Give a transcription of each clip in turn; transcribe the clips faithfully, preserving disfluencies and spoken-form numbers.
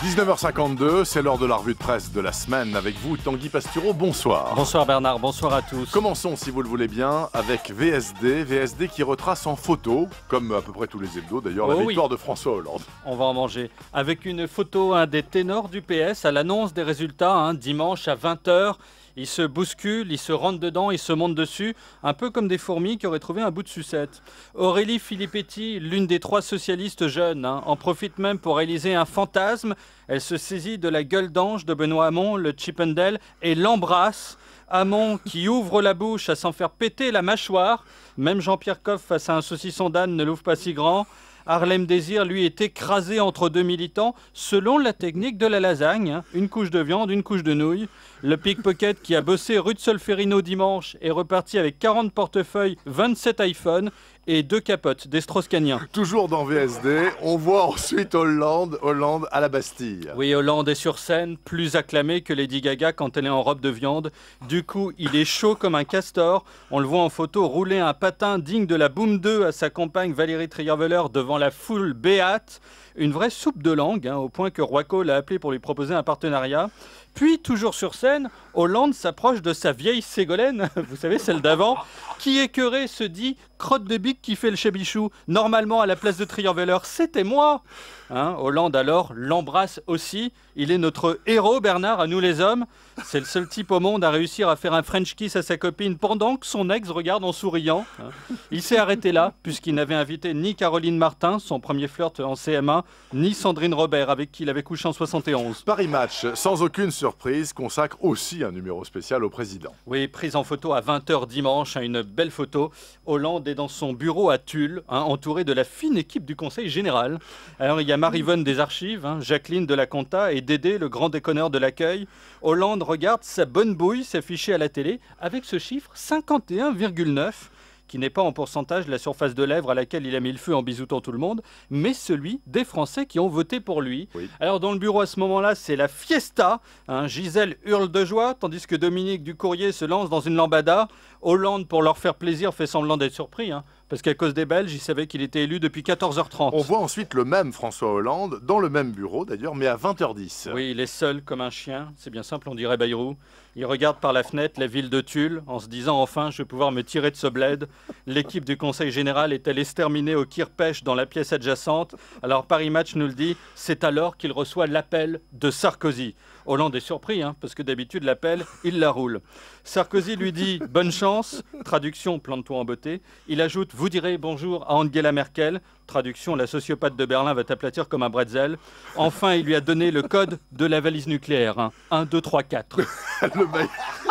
dix-neuf heures cinquante-deux, c'est l'heure de la revue de presse de la semaine. Avec vous, Tanguy Pastureau, bonsoir. Bonsoir Bernard, bonsoir à tous. Commençons, si vous le voulez bien, avec V S D. V S D qui retrace en photo, comme à peu près tous les hebdos d'ailleurs, oh la victoire oui. de François Hollande. On va en manger. Avec une photo hein, des ténors du P S à l'annonce des résultats, hein, dimanche à vingt heures. Ils se bousculent, ils se rentrent dedans, ils se montent dessus, un peu comme des fourmis qui auraient trouvé un bout de sucette. Aurélie Filippetti, l'une des trois socialistes jeunes, hein, en profite même pour réaliser un fantasme. Elle se saisit de la gueule d'ange de Benoît Hamon, le Chippendale, et l'embrasse. Hamon qui ouvre la bouche à s'en faire péter la mâchoire. Même Jean-Pierre Coff face à un saucisson d'âne ne l'ouvre pas si grand. Harlem Désir, lui, est écrasé entre deux militants selon la technique de la lasagne. Hein. Une couche de viande, une couche de nouilles. Le pickpocket qui a bossé rue de Solferino dimanche est reparti avec quarante portefeuilles, vingt-sept iPhones et deux capotes des Strauss-Caniens. Toujours dans V S D, on voit ensuite Hollande, Hollande à la Bastille. Oui, Hollande est sur scène, plus acclamé que Lady Gaga quand elle est en robe de viande. Du coup, il est chaud comme un castor. On le voit en photo rouler un patin digne de la Boom deux à sa compagne Valérie Trierweiler devant la foule béate. Une vraie soupe de langue, hein, au point que Royco l'a appelé pour lui proposer un partenariat. Puis, toujours sur scène, Hollande s'approche de sa vieille Ségolène, vous savez, celle d'avant, qui écœurée se dit « crotte de bique qui fait le chabichou, normalement à la place de Trierweiler, c'était moi !» hein, Hollande alors l'embrasse aussi. Il est notre héros, Bernard, à nous les hommes. C'est le seul type au monde à réussir à faire un French kiss à sa copine pendant que son ex regarde en souriant. Hein. Il s'est arrêté là, puisqu'il n'avait invité ni Caroline Martin, son premier flirt en C M un, ni Sandrine Robert, avec qui il avait couché en soixante et onze. Paris Match, sans aucune surprise, consacre aussi un numéro spécial au président. Oui, prise en photo à vingt heures dimanche, hein, une belle photo. Hollande est dans son bureau à Tulle, hein, entouré de la fine équipe du Conseil général. Alors il y a Marivonne des archives, hein, Jacqueline de la Compta et Dédé, le grand déconneur de l'accueil. Hollande regarde sa bonne bouille s'afficher à la télé avec ce chiffre cinquante et un virgule neuf. Qui n'est pas en pourcentage la surface de lèvres à laquelle il a mis le feu en bisoutant tout le monde, mais celui des Français qui ont voté pour lui. Oui. Alors dans le bureau à ce moment-là, c'est la fiesta. Hein, Gisèle hurle de joie, tandis que Dominique du Courrier se lance dans une lambada. Hollande, pour leur faire plaisir, fait semblant d'être surpris, hein, parce qu'à cause des Belges, il savait qu'il était élu depuis quatorze heures trente. On voit ensuite le même François Hollande, dans le même bureau d'ailleurs, mais à vingt heures dix. Oui, il est seul comme un chien, c'est bien simple, on dirait Bayrou. Il regarde par la fenêtre la ville de Tulle, en se disant enfin, je vais pouvoir me tirer de ce bled. L'équipe du Conseil général est-elle exterminée au Kirpèche dans la pièce adjacente? Alors Paris Match nous le dit, c'est alors qu'il reçoit l'appel de Sarkozy. Hollande est surpris, hein, parce que d'habitude l'appel, il la roule. Sarkozy lui dit « bonne chance », traduction « plante-toi en beauté ». Il ajoute « vous direz bonjour à Angela Merkel », traduction « la sociopathe de Berlin va t'aplatir comme un bretzel ». Enfin, il lui a donné le code de la valise nucléaire, hein. un, deux, trois, quatre. le, ma...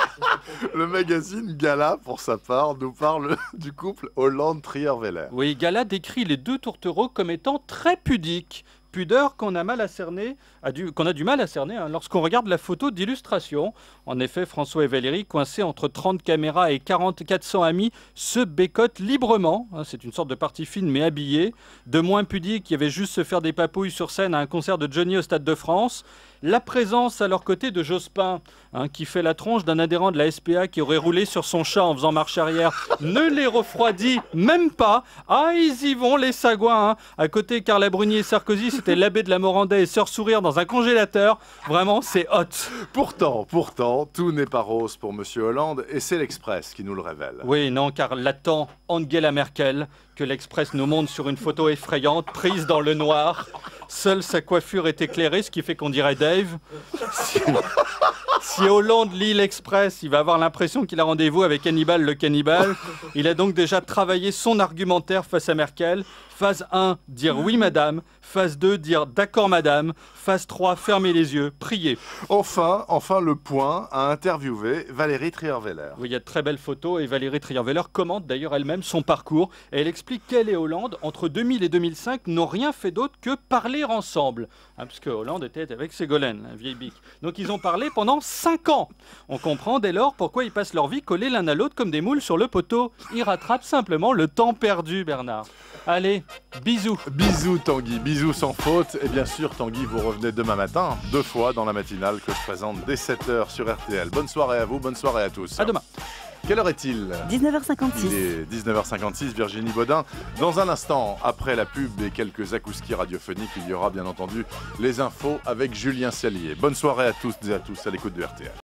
le magazine Gala, pour sa part, nous parle du couple Hollande-Trierweiler. Oui, Gala décrit les deux tourtereaux comme étant très pudiques. Pudeur qu'on a mal à cerner, a du, qu'on a du mal à cerner hein, lorsqu'on regarde la photo d'illustration. En effet, François et Valérie, coincés entre trente caméras et quarante, quatre cents amis, se bécotent librement. Hein, c'est une sorte de partie fine mais habillée. De moins pudiques qui avaient juste se faire des papouilles sur scène à un concert de Johnny au Stade de France. La présence à leur côté de Jospin, hein, qui fait la tronche d'un adhérent de la S P A qui aurait roulé sur son chat en faisant marche arrière, ne les refroidit même pas. Ah, ils y vont, les sagouins. Hein. À côté, Carla Bruni et Sarkozy, c'était l'abbé de la Morandais et Sœur Sourire dans un congélateur. Vraiment, c'est hot. Pourtant, pourtant, tout n'est pas rose pour Monsieur Hollande et c'est l'Express qui nous le révèle. Oui, non, car l'attend Angela Merkel, que l'Express nous montre sur une photo effrayante, prise dans le noir. Seule sa coiffure est éclairée, ce qui fait qu'on dirait Dave. Si, si Hollande lit l'Express, il va avoir l'impression qu'il a rendez-vous avec Hannibal le cannibale. Il a donc déjà travaillé son argumentaire face à Merkel. Phase un, dire oui madame. Phase deux, dire d'accord madame. Phase trois, fermer les yeux, prier. Enfin, enfin le Point a interviewé Valérie Trierweiler. Oui, il y a de très belles photos et Valérie Trierweiler commente d'ailleurs elle-même son parcours. Et elle explique qu'elle et Hollande, entre deux mille et deux mille cinq, n'ont rien fait d'autre que parler ensemble. Hein, puisque Hollande était avec Ségolène, la vieille bique. Donc ils ont parlé pendant cinq ans. On comprend dès lors pourquoi ils passent leur vie collés l'un à l'autre comme des moules sur le poteau. Ils rattrapent simplement le temps perdu, Bernard. Allez, bisous. Bisous Tanguy, bisous sans faute. Et bien sûr Tanguy, vous revenez demain matin, deux fois dans la matinale que je présente dès sept heures sur R T L. Bonne soirée à vous, bonne soirée à tous. À demain. Quelle heure est-il ? dix-neuf heures cinquante-six. Il est dix-neuf heures cinquante-six, Virginie Baudin. Dans un instant, après la pub et quelques akouskis radiophoniques, il y aura bien entendu les infos avec Julien Cellier. Bonne soirée à tous et à tous à l'écoute de R T L.